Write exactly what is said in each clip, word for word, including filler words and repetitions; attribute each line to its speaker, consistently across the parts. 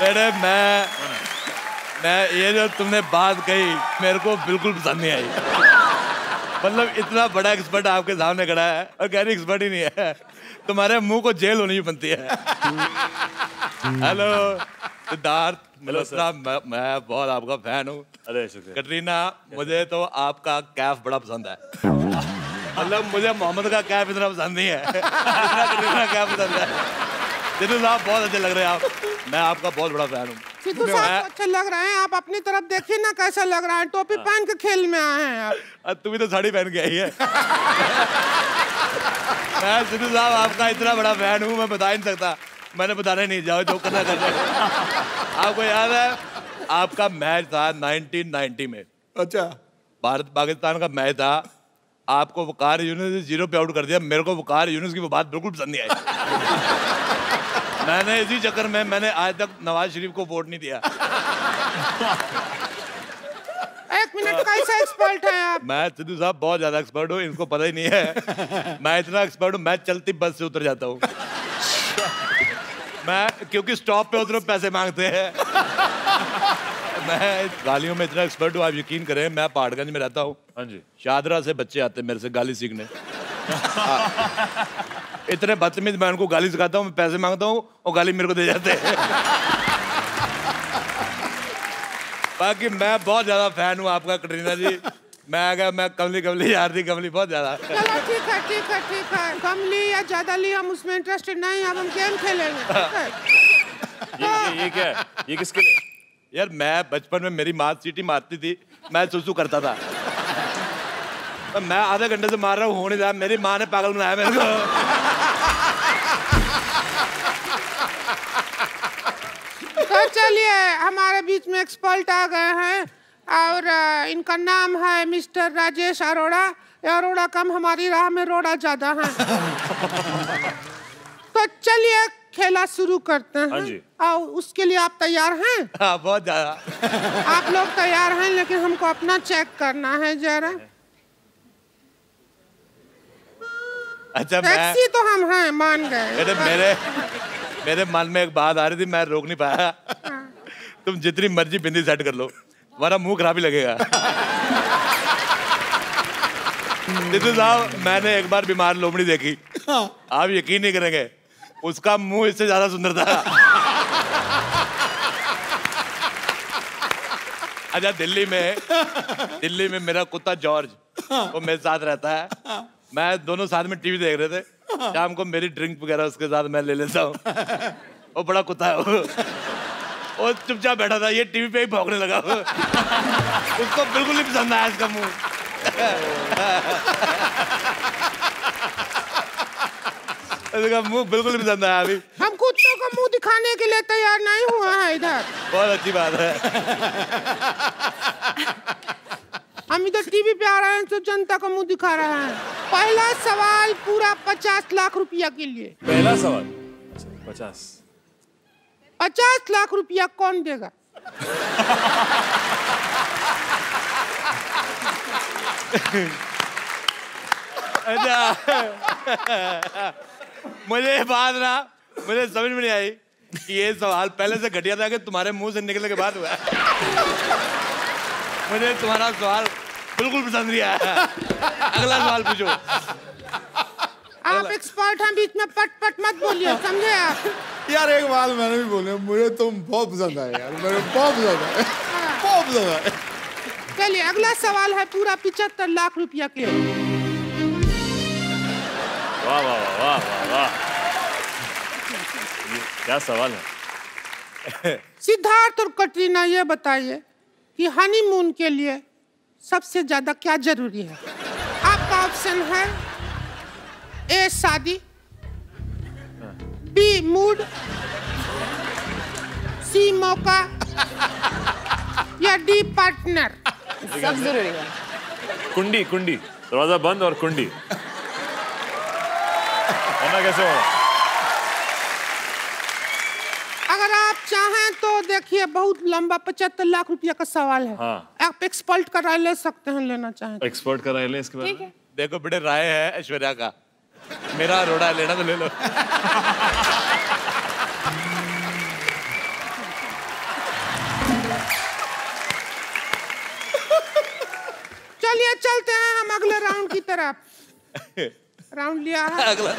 Speaker 1: बेटे मैं मैं ये जो तुमने बात कही मेरे को बिल्कुल पसंद नहीं आई। मतलब इतना बड़ा एक्सपर्ट आपके सामने खड़ा है और कह रही एक्सपर्ट ही नहीं है। तुम्हारे मुंह को जेल होनी बनती है। हेलो सिद्धार्थ, मैं, मैं बहुत आपका फैन हूँ।
Speaker 2: अरे शुक्रिया।
Speaker 1: कटरीना, मुझे तो आपका कैफ बड़ा पसंद है। मतलब मुझे मोहम्मद का कैफ इतना पसंद नहीं है इतना कटरीना कैफ पसंद है। सिद्धू साहब बहुत अच्छे लग रहे हैं आप, मैं आपका बहुत बड़ा फैन हूँ।
Speaker 3: सिद्धू साहब अच्छे लग रहे हैं, आप अपनी तरफ देखिए ना कैसा लग रहा है। टोपी पहन के खेल में आए हैं आप।
Speaker 1: तू भी तो साड़ी पहन के आई है। मैं सिद्धू साहब आपका इतना बड़ा फैन हूँ, मैं बता ही नहीं सकता। मैंने बताने नहीं, जाओ जो करना कर रहे। आपको याद है आपका मैच था नाइनटीन नाइंटी में? अच्छा, भारत पाकिस्तान का मैच था। आपको वकार यूनुस ने जीरो पे आउट कर दिया। मेरे को वकार यूनुस की वो बात बिल्कुल पसंद नहीं आई। मैंने इसी चक्कर में मैंने आज तक नवाज शरीफ को वोट नहीं दिया।
Speaker 3: एक मिनट, कैसे एक्सपर्ट हैं आप?
Speaker 1: मैं सिद्धू साहब बहुत ज्यादा एक्सपर्ट हूँ, इनको पता ही नहीं है। मैं इतना एक्सपर्ट हूँ, मैं चलती बस से उतर जाता हूँ। मैं क्योंकि स्टॉप पे उतरो पैसे मांगते हैं। मैं गालियों में इतना एक्सपर्ट हूँ, आप यकीन करें। मैं पहाड़गंज में रहता हूँ। हाँ जी। शादरा से बच्चे आते हैं मेरे से गाली सीखने। इतने बदतमीज, मैं उनको गाली सिखाता हूँ, मैं पैसे मांगता हूँ और गाली मेरे को दे जाते हैं। बाकी मैं बहुत ज्यादा फैन हूँ आपका कटरीना जी। मैं अगर मैं कमली कमली यार थी, कमली बहुत ज्यादा।
Speaker 3: चलो ठीक है ठीक है ठीक है, कमली या ज्यादा ली हम उसमें इंटरेस्टेड नहीं, अब हम गेम खेलेंगे।
Speaker 2: ये, ये, ये क्या है? ये किसके लिए?
Speaker 1: यार मैं बचपन में मेरी माँ सीटी मारती थी, मैं सुसु करता था। तो मैं आधे घंटे से मार रहा हूँ, हो नहीं रहा। मेरी माँ ने पागल बनाया मेरे को।
Speaker 3: तो चलिए, हमारे बीच में एक्सपर्ट आ गए हैं और इनका नाम है मिस्टर राजेश अरोड़ा। अरोड़ा कम, हमारी राह में रोड़ा ज्यादा है। तो चलिए खेला शुरू करते हैं।
Speaker 2: हाँ जी।
Speaker 3: और उसके लिए आप तैयार हैं?
Speaker 1: हाँ, बहुत ज्यादा।
Speaker 3: आप लोग तैयार हैं, लेकिन हमको अपना चेक करना है जरा।
Speaker 1: अच्छा,
Speaker 3: टैक्सी तो हम हैं, मान गए।
Speaker 1: मेरे मेरे मेरे मन में एक बात आ रही थी, मैं रोक नहीं पाया। तुम जितनी मर्जी बिंदी सेट कर लो, हमारा मुंह खराब ही लगेगा। सिद्धू साहब, मैंने एक बार बीमार लोमड़ी देखी, आप यकीन नहीं करेंगे, उसका मुंह इससे ज्यादा सुंदर था। अच्छा, दिल्ली में दिल्ली में मेरा कुत्ता जॉर्ज, वो मेरे साथ रहता है। मैं दोनों साथ में टीवी देख रहे थे। शाम को मेरी ड्रिंक वगैरह उसके साथ मैं ले लेता हूँ। वो बड़ा कुत्ता है वो। वो चुपचाप बैठा था, ये टीवी पे ही भौंकने लगा। उसको बिल्कुल नहीं पसंद आया इसका मुंह। इसका मुंह बिल्कुल नहीं पसंद आया। अभी
Speaker 3: हम कुत्तों का मुंह दिखाने के लिए तैयार नहीं हुआ है इधर।
Speaker 1: बहुत अच्छी बात है।
Speaker 3: हम इधर टीवी पे आ रहे हैं तो जनता का मुंह दिखा रहे हैं। पहला सवाल पूरा पचास लाख रुपया के लिए।
Speaker 2: पहला सवाल पचास
Speaker 3: पचास लाख रुपया कौन देगा?
Speaker 1: मुझे बात ना मुझे समझ में नहीं आई कि ये सवाल पहले से घटिया था कि तुम्हारे मुंह से निकलने के बाद हुआ है। मुझे तुम्हारा सवाल बिल्कुल पसंद नहीं आया। अगला सवाल पूछो।
Speaker 3: आप एक्सपर्ट हैं, बीच में पट पट मत बोलिए, समझे आप?
Speaker 4: यार एक बात मैंने भी बोली, मुझे तुम बहुत पसंद आए यार, मेरे बहुत पसंद आए, बहुत पसंद आए।
Speaker 3: चलिए, अगला सवाल है पूरा पिछहत्तर लाख रुपया के।
Speaker 2: वाह वाह वाह वाह वाह, क्या सवाल है।
Speaker 3: सिद्धार्थ और कटरीना, ये बताइए कि हनीमून के लिए सबसे ज्यादा क्या जरूरी है? आपका ऑप्शन है ए शादी, बी मूड, सी मौका या डी पार्टनर।
Speaker 5: सब जरूरी है।
Speaker 2: कुंडी कुंडी, दरवाजा बंद और कुंडी, वरना कैसे होगा?
Speaker 3: अगर आप चाहें तो देखिए, बहुत लंबा पचहत्तर लाख रुपया का सवाल है।
Speaker 2: हाँ।
Speaker 3: आप एक्सपर्ट का राय ले सकते हैं, लेना चाहें।
Speaker 2: एक्सपर्ट का राय ले इसके बारे में।
Speaker 1: देखो बेटे, राय है ऐश्वर्या का, मेरा अरोड़ा लेना तो ले लो।
Speaker 3: चलिए चलते हैं हम अगले राउंड की तरफ। राउंड लिया है,
Speaker 1: अगला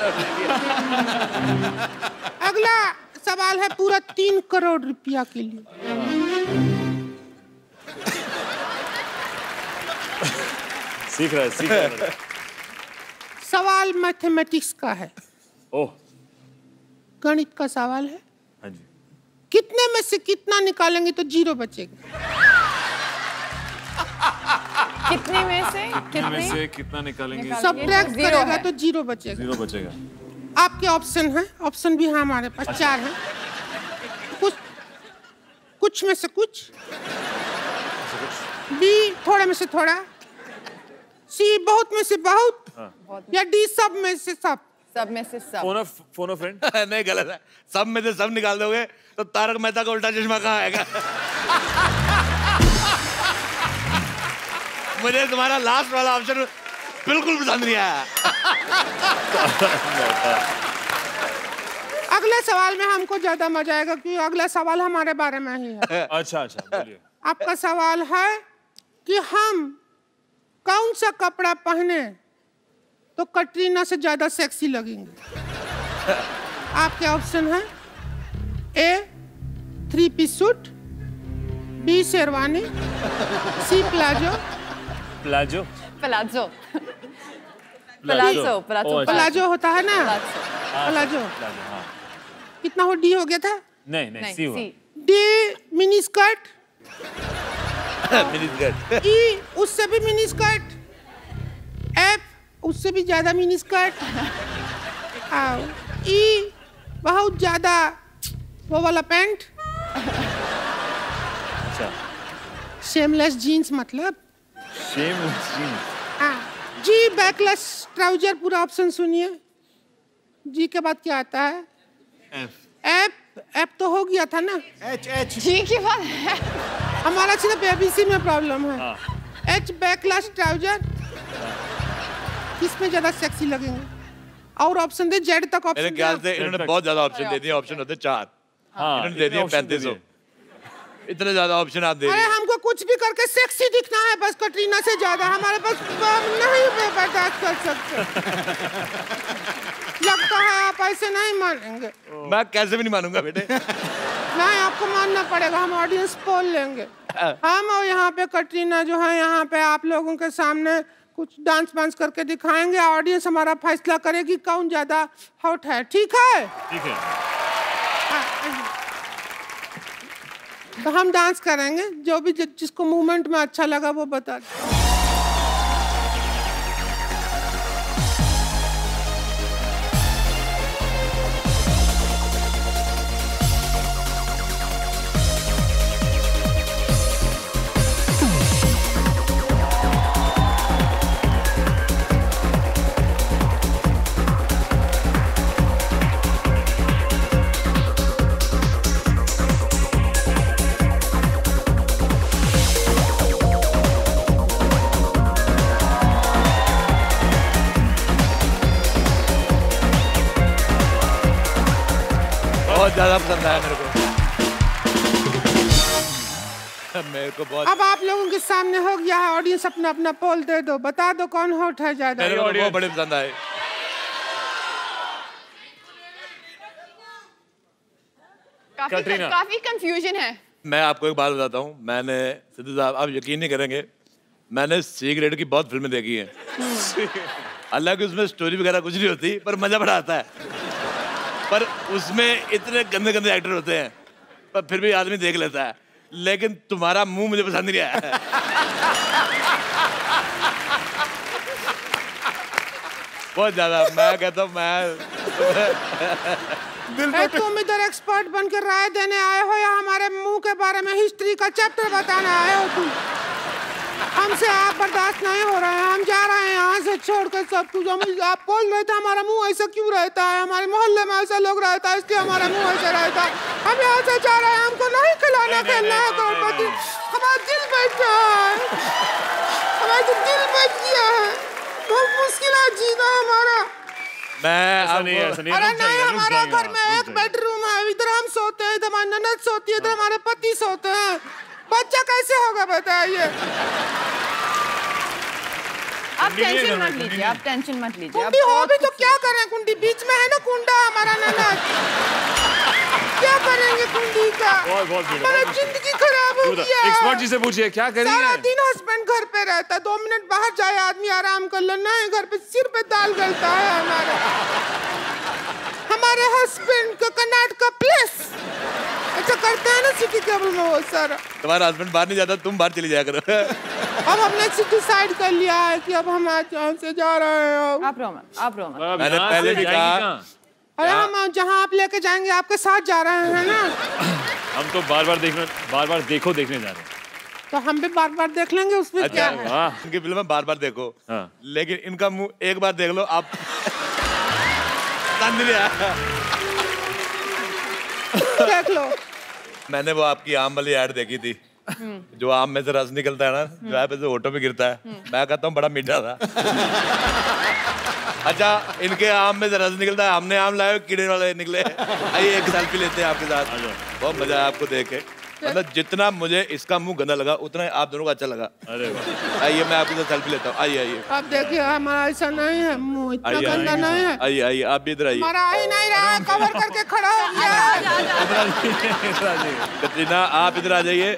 Speaker 3: अगला सवाल है पूरा तीन करोड़ रुपया के लिए।
Speaker 2: सीख रहा है, सीख रहा है।
Speaker 3: सवाल मैथमेटिक्स का है।
Speaker 2: ओह,
Speaker 3: गणित का सवाल है।
Speaker 2: हाँ जी।
Speaker 3: कितने में से कितना निकालेंगे तो जीरो बचेगा?
Speaker 5: कितने में से
Speaker 2: कितने में से कितना निकालेंगे?
Speaker 3: सब्ट्रैक्ट करेगा तो जीरो बचेगा।
Speaker 2: जीरो बचेगा।
Speaker 3: आपके ऑप्शन है, ऑप्शन भी है हमारे पास, चार है। कुछ कुछ में से कुछ, बी थोड़े में से थोड़ा, सी बहुत में से बहुत,
Speaker 2: हाँ।
Speaker 3: या डी सब में से सब।
Speaker 5: सब में से सब।
Speaker 2: Phone of phone of friend.
Speaker 1: नहीं, गलत है। सब में से सब निकाल दोगे तो तारक मेहता का उल्टा चश्मा कहाँ आएगा? मुझे तुम्हारा लास्ट वाला ऑप्शन बिल्कुल पसंद नहीं आया।
Speaker 3: अगले सवाल में हमको ज्यादा मजा आएगा क्योंकि अगला सवाल हमारे बारे में ही है।
Speaker 2: अच्छा अच्छा, बोलिए।
Speaker 3: आपका सवाल है कि हम कौन सा कपड़ा पहने तो कटरीना से ज्यादा सेक्सी लगेंगे। आपके ऑप्शन है A three piece suit, B sherwani, C palazzo.
Speaker 2: Palazzo
Speaker 5: palazzo palazzo palazzo
Speaker 3: palazzo होता है ना,
Speaker 5: प्लाजो।
Speaker 3: प्लाजो। कितना हो, डी हो गया था?
Speaker 2: नहीं नहीं, सी हुआ।
Speaker 3: D mini skirt,
Speaker 1: mini skirt.
Speaker 3: E उससे भी मिनी स्कर्ट, एफ उससे भी ज्यादा मिनी स्कर्ट, ई बहुत ज्यादा वो वाला पैंट।
Speaker 2: अच्छा,
Speaker 3: शेमलेस जीन्स मतलब।
Speaker 2: Shameless jeans.
Speaker 3: हाँ, जी बैकलेस ट्राउजर। पूरा ऑप्शन सुनिए। जी के बाद क्या आता है?
Speaker 1: एफ।
Speaker 3: एफ एफ तो हो गया था ना।
Speaker 4: एच एच
Speaker 5: जी के बाद है।
Speaker 3: हमारा सिर्फ एबीसी में प्रॉब्लम है। H backless trouser. किसमें ज्यादा सेक्सी लगेंगे? और ऑप्शन दे, जेड तक ऑप्शन।
Speaker 1: मेरे ख्याल से इन्होंने बहुत ज्यादा ऑप्शन दे दिए। ऑप्शन होते चार, इन्होंने दे दिए पैंतीस सौ। इतने ज्यादा ऑप्शन आप दे
Speaker 3: अरे
Speaker 1: दिए।
Speaker 3: हमको कुछ भी करके सेक्सी दिखना है बस, कटरीना से ज्यादा। हमारे पास नहीं बर्दाश्त कर सकते। लगता है आप ऐसे नहीं मानेंगे।
Speaker 1: मैं कैसे भी नहीं मानूंगा बेटे।
Speaker 3: नहीं, आपको मानना पड़ेगा। हम ऑडियंस पोल लेंगे। हम और यहाँ पे कटरीना जो है, यहाँ पे आप लोगों के सामने कुछ डांस वांस करके दिखाएंगे। ऑडियंस हमारा फैसला करेगी कौन ज्यादा हॉट है। ठीक है?
Speaker 2: ठीक है।
Speaker 3: तो हम डांस करेंगे, जो भी जिसको मूवमेंट में अच्छा लगा वो बता दे।
Speaker 1: बहुत ज्यादा पसंद आया मेरे को। मेरे को बहुत।
Speaker 3: अब आप लोगों के सामने हो गया है, ऑडियंस अपना अपना पोल दे दो, बता दो कौन हॉट है ज्यादा।
Speaker 1: मेरे को बहुत बड़े पसंद आए।
Speaker 5: काफी काफी कंफ्यूजन है।
Speaker 1: मैं आपको एक बात बताता हूँ। मैंने, सिद्धू साहब आप यकीन नहीं करेंगे, मैंने सी ग्रेड की बहुत फिल्में देखी हैं। हालांकि उसमें स्टोरी वगैरह कुछ नहीं होती, पर मजा बड़ा आता है। पर उसमें इतने गंदे गंदे एक्टर होते हैं, पर फिर भी आदमी देख लेता है। लेकिन तुम्हारा मुंह मुझे पसंद नहीं आया। बहुत ज्यादा। मैं कहता हूँ मैं
Speaker 3: ए, तुम इधर एक्सपर्ट बन के राय देने आए हो या हमारे मुंह के बारे में हिस्ट्री का चैप्टर बताने आए हो तुम? हमसे आप बर्दाश्त नहीं हो रहे हैं। हम जा रहे हैं यहाँ से छोड़कर सब कुछ। हम आप बोल रहे थे हमारा मुंह ऐसा क्यों रहता है, हमारे मोहल्ले में ऐसा लोग रहता है इसलिए हमारा मुंह ऐसा रहता है। हम यहाँ से जा रहे हैं, हमको नहीं खिलाना खेलना है करोड़पति। हमारा दिल बैठ गया है, हमारा तो दिल बैठ गया है। बहुत मुश्किल है जीना हमारा।
Speaker 1: मैं
Speaker 2: ऐसा नहीं, ऐसा नहीं।
Speaker 3: अरे नहीं, हमारा घर में एक बेडरूम है, इधर हम सोते हैं, इधर हमारी ननद सोती है, इधर हमारे पति सोते हैं। बच्चा कैसे होगा बताइए?
Speaker 5: टेंशन मत लीजिए, आप टेंशन मत लीजिए।
Speaker 3: कुंडी हो भी तो क्या करें, कुंडी बीच में है ना कुंडा हमारा ननद, क्या करेंगे कुंडी का?
Speaker 2: बहुत बहुत
Speaker 3: हमारा जिंदगी खराब हो गया।
Speaker 2: एक्सपर्ट जी से पूछिए क्या करेंगे?
Speaker 3: सारा दिन हस्बैंड घर पे रहता है, दो मिनट बाहर जाए आदमी आराम कर लेना है, घर पे सिर पे दाल गलता है हमारे हमारे हस्बैंड का कर्नाटक प्लेस अच्छा करते हैं ना सिटी केबल में वो सारा।
Speaker 1: तुम्हारा हस्बैंड बाहर नहीं जाता, तुम बाहर चली जाया करो।
Speaker 3: अब हमने डिसाइड कर लिया है कि अब हम आज यहाँ से जा रहे हैं।
Speaker 5: आप रो मत, आप रो मत।
Speaker 1: मैंने पहले भी कहा,
Speaker 3: अरे हम जहाँ आप लेके जाएंगे आपके साथ जा रहे हैं ना।
Speaker 2: हम तो बार बार देखने बार बार देखो देखने जा रहे हैं,
Speaker 3: तो हम भी बार बार देख लेंगे, उसमें
Speaker 1: अच्छा,
Speaker 3: क्या है?
Speaker 1: इनकी फिल्म बार बार देखो,
Speaker 2: हाँ।
Speaker 1: लेकिन इनका मुंह एक बार देख लो आप।
Speaker 3: देख लो।
Speaker 1: मैंने वो आपकी आम वाली ऐड देखी थी, जो आम में से रस निकलता है ना, जो है पे होठों पे गिरता है, मैं कहता हूँ बड़ा मीठा था। अच्छा, इनके आम में से रस निकलता है, हमने आम लाए कीड़े वाले निकले। आइए एक सेल्फी लेते हैं आपके साथ, बहुत मजा आया आपको देख के। मतलब जितना मुझे इसका मुंह गंदा लगा उतना ही आप दोनों को अच्छा लगा।
Speaker 2: अरे वाह।
Speaker 1: आइए मैं आपके साथ सेल्फी लेता हूँ, आइए आइए।
Speaker 3: आप देखिए हमारा ऐसा नहीं है, मुंह इतना
Speaker 1: आइए
Speaker 3: गंदा नहीं है।
Speaker 1: आइए आइए आप भी इधर आइए।
Speaker 3: हमारा आ ही नहीं रहा है, कवर करके खड़ा हो गया।
Speaker 1: कतरीना आप इधर आ जाइए।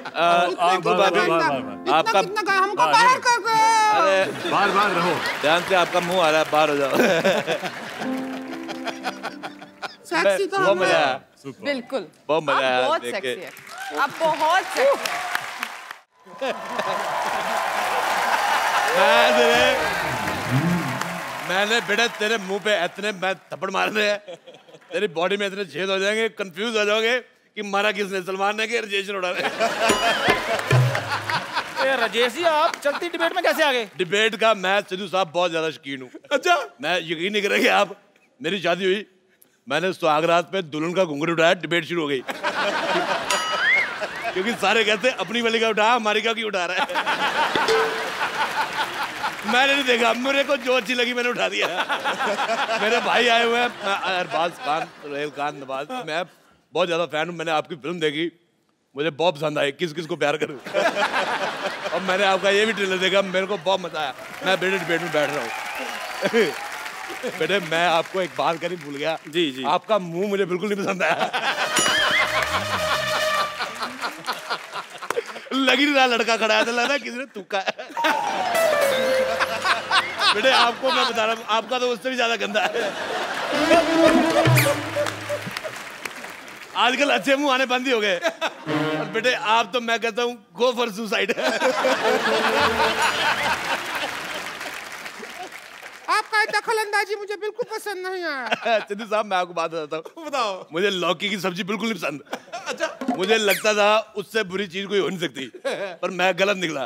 Speaker 1: आपका
Speaker 3: हमको बाहर कर दो।
Speaker 1: अरे
Speaker 2: बार बार रहो,
Speaker 1: ध्यान से, आपका मुंह आ रहा है, बाहर हो जाओ।
Speaker 3: सेक्सी तो
Speaker 1: बहुत मजा आया,
Speaker 5: बिल्कुल
Speaker 1: बहुत मजा आया,
Speaker 5: आप बहुत
Speaker 1: देख के।
Speaker 5: सेक्सी है, आप बहुत सेक्सी है।
Speaker 1: मैंने बेटा तेरे मुंह पे इतने मैं थप्पड़ मारने हैं, तेरी बॉडी में इतने छेद हो जाएंगे, कंफ्यूज हो जाओगे कि मारा किसने, सलमान ने कि राजेश ने उड़ा रहे।
Speaker 6: राजेश जी आप चलती डिबेट में कैसे आ गए?
Speaker 1: डिबेट का मैं सिद्धू साहब बहुत ज्यादा शौकीन हूँ। अच्छा, मैं यकीन नहीं करेंगे आप, मेरी शादी हुई, मैंने सुहागरात पे दुल्हन का घुंघरू उठाया, डिबेट शुरू हो गई। क्योंकि सारे कहते अपनी वाली का उठा, हमारी का क्यों उठा रहा है। मैंने नहीं देखा, मेरे को जो अच्छी लगी मैंने उठा दिया। मेरे भाई आए हुए हैं, अरबाज खान, रेल खान नवाज, मैं बहुत ज्यादा फैन हूँ। मैंने आपकी फिल्म देखी, मुझे बहुत पसंद आई, किस किस को प्यार करूं। और मैंने आपका ये भी ट्रेलर देखा, मेरे को बहुत मजा आया। मैं बेटे डिबेट में बैठ रहा हूँ। बेटे मैं आपको एक बात करनी भूल गया।
Speaker 6: जी जी।
Speaker 1: आपका मुंह मुझे बिल्कुल नहीं पसंद आया। लग ही नहीं रहा लड़का खड़ा है, तो लग रहा है किसी ने तुक्का है। बेटे आपको मैं बता रहा हूँ, आपका तो उससे भी ज्यादा गंदा है। आजकल अच्छे मुंह आने बंद ही हो गए। और बेटे आप तो मैं कहता हूँ गो फॉर सुसाइड।
Speaker 3: आपका दखल अंदाजी मुझे बिल्कुल पसंद नहीं आया।
Speaker 1: सिद्धू साहब मैं आपको बात बताता हूँ,
Speaker 4: बताओ।
Speaker 1: मुझे लौकी की सब्जी बिल्कुल नहीं पसंद। अच्छा, मुझे लगता था उससे बुरी चीज कोई हो नहीं सकती, पर मैं गलत निकला।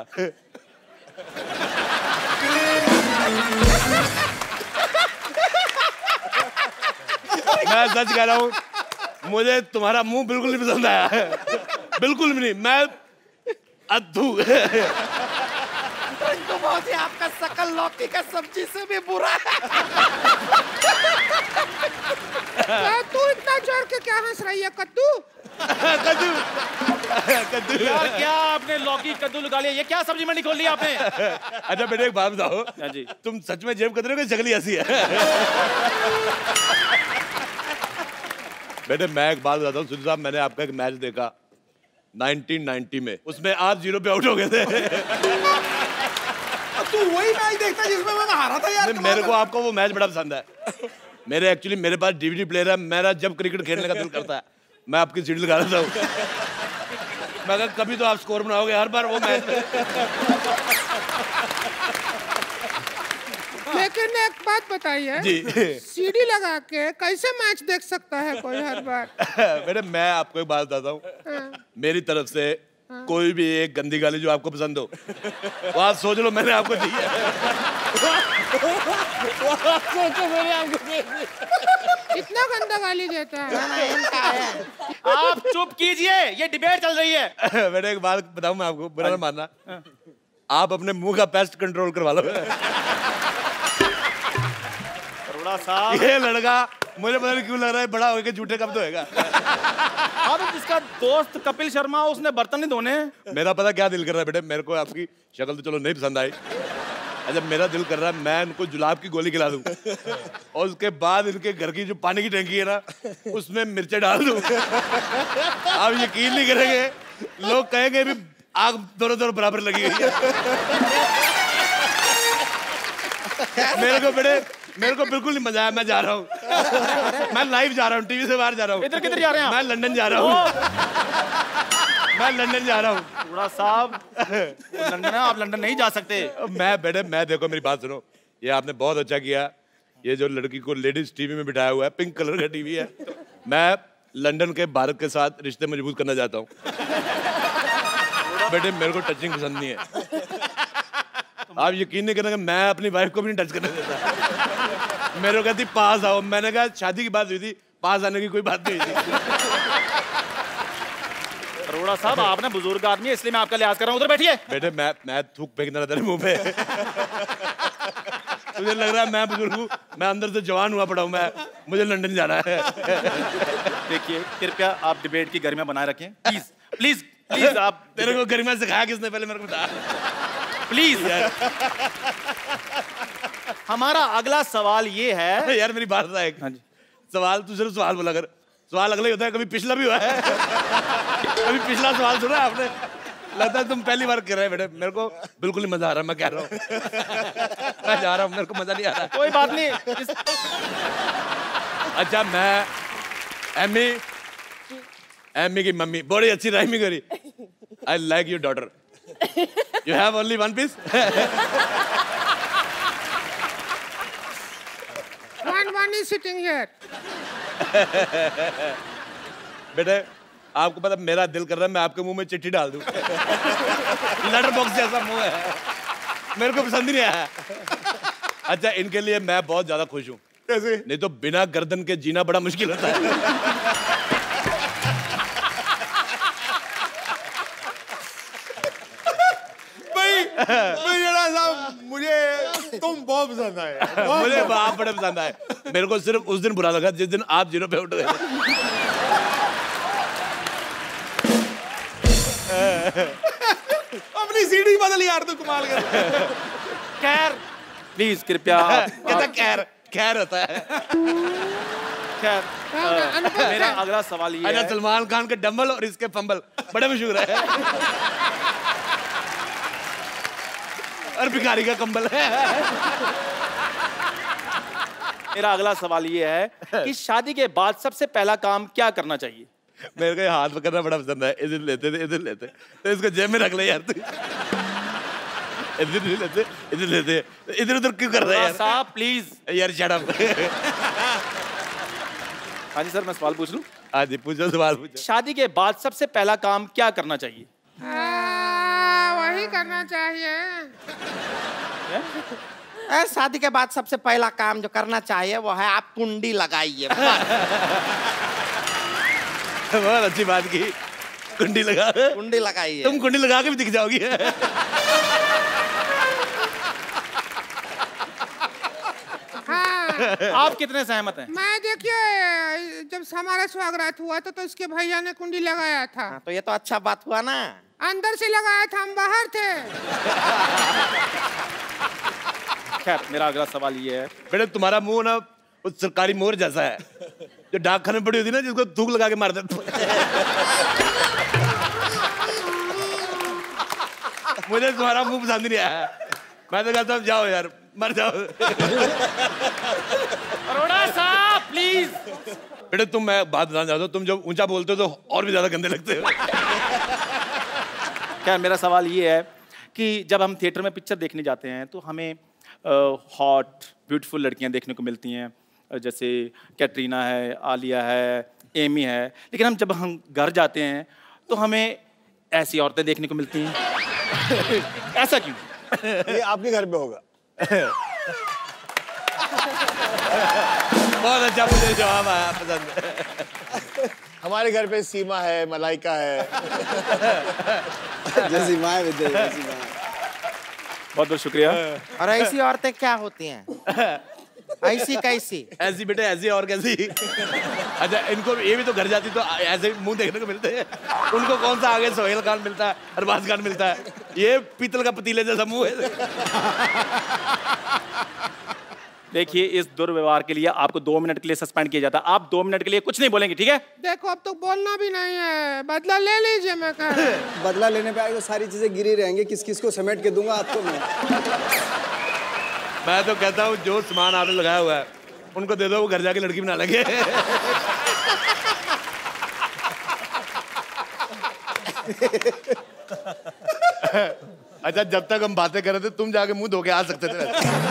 Speaker 1: मैं सच कह रहा हूँ, मुझे तुम्हारा मुंह बिल्कुल नहीं पसंद आया है, बिल्कुल भी नहीं। मैं अद्भु
Speaker 3: तो बहुत ही आपका शकल लौकी का सब्जी से भी बुरा है। तू इतना जोर के क्या हंस रही है कद्दू?
Speaker 1: कद्दू कद्दू
Speaker 6: यार क्या आपने लौकी कद्दू लगा लिया, ये क्या सब्जी मंडी खोल ली आपने?
Speaker 1: अच्छा बेटे एक बात बताओ,
Speaker 6: जी
Speaker 1: तुम सच में जेब कतरे की शक्ल ऐसी है? बेटे मैं एक बात बताता हूँ सिद्धू साहब, मैंने आपका एक मैच देखा नाइनटीन नाइंटी में, उसमें आप जीरो पे आउट हो गए थे।
Speaker 4: तू वही मैच देखता जिसमें मैं हारा था यार।
Speaker 1: मेरे को आपको वो मैच बड़ा पसंद है। मेरे एक्चुअली मेरे पास डीवीडी प्लेयर है, मेरा जब क्रिकेट खेलने का दिल करता है मैं आपकी सीडी लगा देता हूँ। मैं कहा कभी तो आप स्कोर बनाओगे, हर बार वो मैच में।
Speaker 3: लेकिन एक बात बताइए
Speaker 1: जी,
Speaker 3: सीडी लगा के कैसे मैच देख सकता है कोई हर बार?
Speaker 1: बेटे मैं आपको एक बात बताता हूँ, मेरी तरफ से कोई भी एक गंदी गाली जो आपको पसंद हो वो आप सोच लो मैंने आपको दी है।
Speaker 6: सोचो मैंने आपको
Speaker 3: इतना गंदा गाली देता है।
Speaker 6: आप चुप कीजिए, ये डिबेट चल रही है।
Speaker 1: बेटे एक बात बताऊं मैं आपको, बुरा ना मानना, आप अपने मुंह का पेस्ट कंट्रोल करवा लो।
Speaker 6: अरोड़ा साहब,
Speaker 1: ये लड़का मुझे पता नहीं क्यों लग रहा है बड़ा होके झूठे कब तो होएगा।
Speaker 6: अब जिसका दोस्त कपिल शर्मा उसने बर्तन नहीं धोने।
Speaker 1: मेरा पता क्या दिल कर रहा है बेटे, मेरे को आपकी शक्ल तो चलो नहीं पसंद आई, अच्छा मेरा दिल कर रहा है मैं इनको जुलाब की गोली खिला दूं और उसके बाद इनके घर की जो पानी की टंकी है ना उसमें मिर्चे डाल दूं। आप यकीन नहीं करेंगे, लोग कहेंगे भी आग दोनों दोनों बराबर लगी हुई है। मेरे को बड़े मेरे को बिल्कुल नहीं मजा आया। मैं जा रहा हूँ, मैं लाइव जा रहा हूँ, टीवी से बाहर जा रहा हूँ।
Speaker 6: इधर किधर जा रहे हैं?
Speaker 1: मैं लंदन जा रहा हूँ, मैं लंदन जा रहा हूँ।
Speaker 6: थोड़ा साहब लंदन है, आप लंदन नहीं जा सकते।
Speaker 1: मैं बेटे मैं देखो मेरी बात सुनो, ये आपने बहुत अच्छा किया। ये जो लड़की को लेडीज टीवी में बिठाया हुआ है, पिंक कलर का टीवी है, मैं लंदन के भारत के साथ रिश्ते मजबूत करना चाहता हूँ। बेटे मेरे को टचिंग पसंद नहीं है। आप यकीन नहीं करेंगे, मैं अपनी वाइफ को भी नहीं टच करने देता। मेरे को कहती पास आओ, मैंने कहा शादी की बात हुई थी, पास आने की कोई बात नहीं हुई थी।
Speaker 6: अरोड़ा साहब आपने बुजुर्ग आदमी है इसलिए मैं आपका लिहाज कर रहा हूँ। उधर बैठिए।
Speaker 1: बेटे मैं मैं थूक फेंकना था तेरे मुंह पे। मुझे लग रहा है मैं बुजुर्ग हूँ, मैं अंदर से जवान हुआ पड़ा हूँ। मैं मुझे लंदन जाना है।
Speaker 6: देखिए कृपया आप डिबेट की गरिमा बनाए रखें, प्लीज प्लीज प्लीज। आप
Speaker 1: तेरे को गरिमा सिखाया किसने, पहले मेरे को बता
Speaker 6: प्लीज यार। हमारा अगला सवाल ये है।
Speaker 1: यार मेरी बात है,
Speaker 6: हाँ जी।
Speaker 1: सवाल तू सिर्फ सवाल बोला कर, सवाल अगले होता है। कभी पिछला भी हुआ है? कभी पिछला सवाल सुना आपने? लगता है तुम पहली बार कर रहे हैं बेटे। मेरे को बिल्कुल नहीं मजा आ रहा, मैं कह रहा हूँ। मैं जा रहा हूँ, मेरे को मजा नहीं आ रहा।
Speaker 6: कोई बात नहीं। इस...
Speaker 1: अच्छा मैं एमी एमी की मम्मी बड़ी अच्छी राइमिंग करी। I like your daughter, you have only one piece.
Speaker 3: One one is sitting here.
Speaker 1: बेटे आपको पता मेरा दिल कर रहा है मैं आपके मुंह में चिट्ठी डाल दूं। लेटर बॉक्स जैसा मुंह है, मेरे को पसंद ही नहीं आया। अच्छा इनके लिए मैं बहुत ज्यादा खुश हूँ।
Speaker 4: कैसे?
Speaker 1: नहीं तो बिना गर्दन के जीना बड़ा मुश्किल होता है।
Speaker 4: साहब मुझे तुम बहुत पसंद आए।
Speaker 1: मुझे आप बड़े पसंद आए। मेरे को सिर्फ उस दिन बुरा लगा जिस दिन आप जीरो पे उठ गए।
Speaker 4: अपनी सीढ़ी बदल यार, तू कमाल कर।
Speaker 6: खैर प्लीज कृपया।
Speaker 1: कहता खैर खैर होता है।
Speaker 6: खैर मेरा अगला सवाल ये है।
Speaker 1: सलमान खान के डम्बल और इसके फंबल बड़े मशहूर है। और भिखारी का कंबल है।
Speaker 6: मेरा अगला सवाल ये है कि शादी के बाद सबसे पहला काम क्या करना चाहिए?
Speaker 1: मेरे को हाथ पकड़ना बड़ा पसंद है। इधर लेते थे इधर लेते तो इसको जेब में रख ले यार तू। इधर नहीं लेते इधर लेते, इधर उधर क्यों कर रहे हैं यार?
Speaker 6: साहब प्लीज
Speaker 1: यार शट अप।
Speaker 6: हाँ जी सर मैं सवाल पूछ लूं?
Speaker 1: हाँ जी पूछो सवाल पूछो।
Speaker 6: शादी के बाद सबसे पहला काम क्या करना चाहिए?
Speaker 3: आ, वही करना चाहिए।
Speaker 7: ए, शादी के बाद सबसे पहला काम जो करना चाहिए वो है आप कुंडी लगाइए।
Speaker 1: बहुत अच्छी बात की, कुंडी लगा।
Speaker 7: कुंडी लगाइए।
Speaker 1: तुम कुंडी लगा के भी दिख जाओगी।
Speaker 3: हाँ।
Speaker 6: आप कितने सहमत हैं?
Speaker 3: मैं देखिए जब हमारा स्वागत हुआ था तो इसके भैया ने कुंडी लगाया था।
Speaker 7: हाँ, तो ये तो अच्छा बात हुआ ना।
Speaker 3: अंदर से लगाया था, हम बाहर थे।
Speaker 6: खैर मेरा अगला सवाल ये है।
Speaker 1: बेटे तुम्हारा मुंह ना उस सरकारी मोर जैसा है जो डाकखाने में पड़ी होती ना, जिसको थूक लगा के मार देते। मुझे तुम्हारा मुंह पसंद नहीं आया। मैं तो कहता हूँ जाओ यार मर जाओ।
Speaker 6: अरोड़ा साहब प्लीज।
Speaker 1: बेटे तुम मैं बात बताना चाहता हूँ, तुम जब ऊंचा बोलते हो तो और भी ज्यादा गंदे लगते हो।
Speaker 6: क्या मेरा सवाल ये है कि जब हम थिएटर में पिक्चर देखने जाते हैं तो हमें हॉट ब्यूटीफुल लड़कियां देखने को मिलती हैं, जैसे कैटरीना है, आलिया है, एमी है। लेकिन हम जब हम घर जाते हैं तो हमें ऐसी औरतें देखने को मिलती हैं। ऐसा क्यों?
Speaker 4: ये आपके घर पे होगा।
Speaker 1: बहुत अच्छा मुझे जवाब आया, पसंद।
Speaker 4: हमारे घर पे सीमा है, मलाइका है।
Speaker 8: जैसी माँ है जैसी माँ।
Speaker 6: बहुत बहुत शुक्रिया।
Speaker 7: और ऐसी औरतें क्या होती हैं? ऐसी कैसी?
Speaker 1: ऐसी बेटे ऐसी और कैसी। अच्छा इनको ये भी तो घर जाती तो ऐसे मुंह देखने को मिलते हैं। उनको कौन सा आगे सोहेल खान मिलता है, अरबाज खान मिलता है। ये पीतल का पतीले जैसा मुंह है।
Speaker 6: देखिए, इस दुर्व्यवहार के लिए आपको दो मिनट के लिए सस्पेंड किया जाता है। आप दो मिनट के लिए कुछ नहीं बोलेंगे, ठीक है?
Speaker 3: देखो अब तो बोलना भी नहीं है, बदला ले लीजिए। मैं कह रहा हूं।
Speaker 8: बदला लेने पे आएगा, सारी चीजें गिरी रहेंगी, किस किस को समेट के दूंगा आपको मैं।
Speaker 1: मैं तो कहता हूँ जो सामान आपने लगाया हुआ है उनको दे दो, वो घर जाके लड़की बना लेंगे। अच्छा, जब तक हम बातें कर रहे थे तुम जाके मुंह धो के आ सकते थे।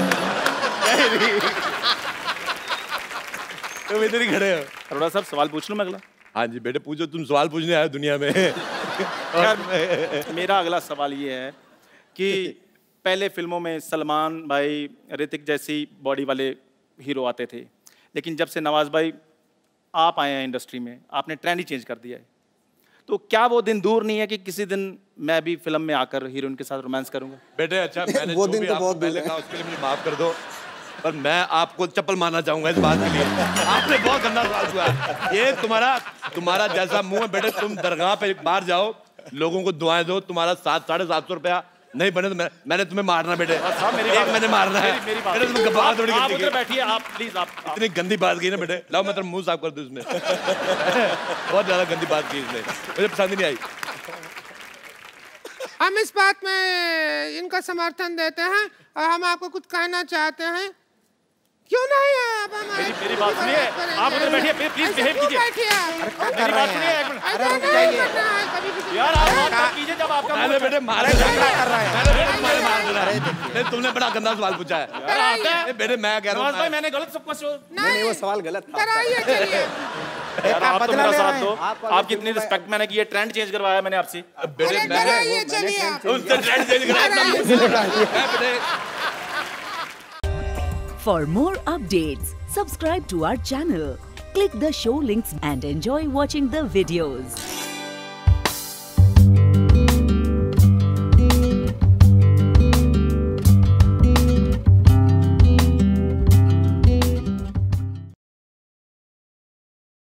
Speaker 1: तुम इधर ही खड़े हो।
Speaker 6: अरोड़ा साहब, सवाल पूछ लूं मैं अगला?
Speaker 1: हाँ जी बेटे, पूछो। तुम सवाल पूछने आए दुनिया में।
Speaker 6: खैर, मेरा अगला सवाल ये है कि पहले फिल्मों में सलमान भाई, ऋतिक जैसी बॉडी वाले हीरो आते थे, लेकिन जब से नवाज भाई आप आए हैं इंडस्ट्री में, आपने ट्रेंड ही चेंज कर दिया है। तो क्या वो दिन दूर नहीं है कि किसी दिन मैं भी फिल्म में आकर हीरोइन के साथ रोमांस करूंगा?
Speaker 1: बेटे अच्छा, मैंने
Speaker 8: वो
Speaker 1: जो
Speaker 8: दिन
Speaker 1: भी
Speaker 8: तो
Speaker 1: आपको
Speaker 8: बहुत
Speaker 1: पहले
Speaker 8: दूर
Speaker 1: कहा उसके लिए मुझे माफ कर दो, पर मैं आपको चप्पल मारना चाहूंगा इस बात के लिए। आपने बहुत गंदा सवाल हुआ। ये तुम्हारा तुम्हारा जैसा मुंह है बेटे, तुम दरगाह पे बाहर जाओ, लोगों को दुआएं दो, तुम्हारा सात साढ़े सात सौ रुपया नहीं बने तो मैं, मैंने तुम्हें मारना बेटे।
Speaker 6: मेरी
Speaker 1: एक मैंने मारना है।
Speaker 6: मेरी बात
Speaker 1: बेटे तुम बात थोड़ी
Speaker 6: आप
Speaker 1: करती
Speaker 6: उधर बैठिए, आप प्लीज। आप
Speaker 1: इतनी गंदी बात की ना बेटे, लाओ मैं तेरा मुंह साफ कर दूं इसमें। बहुत ज्यादा गंदी बात की इसने, मुझे पसंद ही नहीं आई।
Speaker 3: हम इस बात में इनका समर्थन देते हैं और हम आपको कुछ कहना चाहते हैं। क्यों नहीं है? अब हम
Speaker 6: मेरी मेरी बात सुनिए, आप उधर बैठिए, प्लीज बिहेव कीजिए।
Speaker 3: बैठिए आप।
Speaker 6: मेरी बात सुनिए एक मिनट।
Speaker 3: ऐसा नहीं करना है कभी किसी।
Speaker 6: यार आप बात मत कीजिए जब आपका
Speaker 1: मैंने बेटे मारे कर रहा है। मैंने बेटे तुम्हारे मार देना है। नहीं, तुमने बड़ा गंदा सवाल पूछा है।
Speaker 6: यार आता है
Speaker 1: बेटे मैं कह रहा
Speaker 6: नवाज भाई,
Speaker 1: हूँ
Speaker 6: मैंने गलत सब कुछ।
Speaker 8: नहीं नहीं, वो सवाल गलत था।
Speaker 3: कराइए, चलिए।
Speaker 6: यार आप तो मेरा साथ दो।
Speaker 8: आप-
Speaker 6: आपकी इतनी रिस्पेक्ट मैंने की है, ट्रेंड चेंज करवाया मैंने आपसे।
Speaker 1: बेटे
Speaker 3: अरे
Speaker 1: मैंने
Speaker 3: कराइए, चलिए आप।
Speaker 1: उनसे ट्रेंड चेंज कराया।
Speaker 9: For more updates, subscribe to our channel, click the show links and enjoy watching the videos.